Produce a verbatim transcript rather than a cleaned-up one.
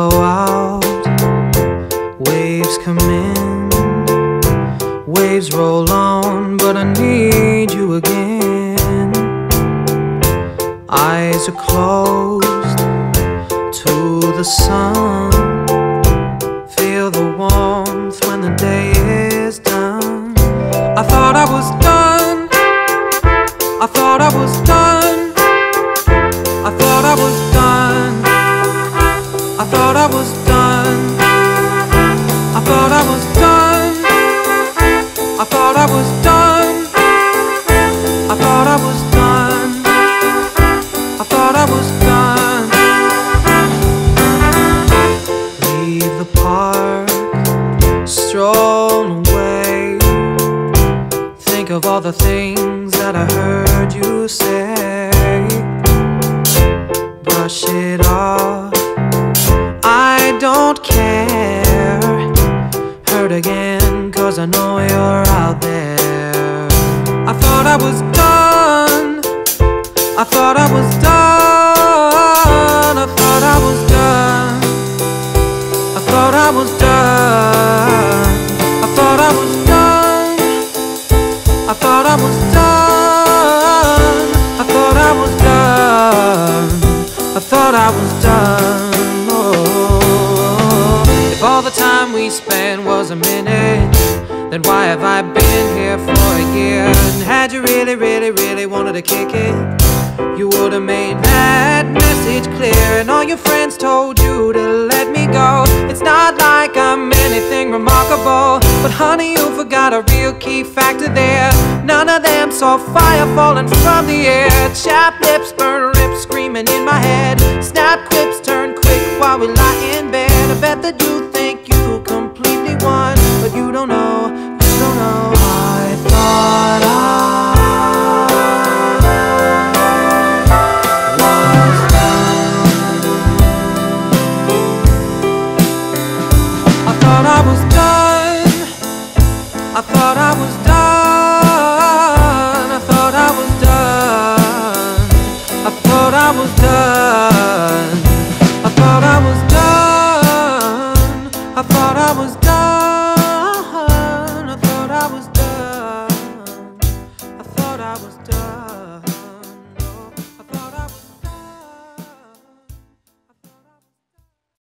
flow out, waves come in, waves roll on, but I need you again. Eyes are closed to the sun, feel the warmth when the day is done. I thought I was done, I thought I was done, I thought I was done, I thought I was done, I thought I was done, I thought I was done, I thought I was done, I thought I was done. Leave the park, stroll away, think of all the things that I heard you say. Brush it off, I don't care. Hurt again, cause I know you're out there. I thought I was done, I thought I was done, I thought I was done, I thought I was done, I thought I was done, I thought I was done, I thought I was done, I thought I was done. Oh, if all the time we spent was a minute, then why have I been here for a year? And had you really, really, really wanted to kick it, you would have made that message clear. And all your friends told you to let me go. It's not like I'm anything remarkable, but honey, you forgot a real key factor there. None of them saw fire falling from the air. Chapped lips, burn rips, screaming in my head. Snap quips, turn quick while we lie in bed. I bet that you think you completely won, but you don't know, you don't know. I thought I I thought I was done, I thought I was done, I thought I was done, I thought I was done, I thought I was done, I thought I was done.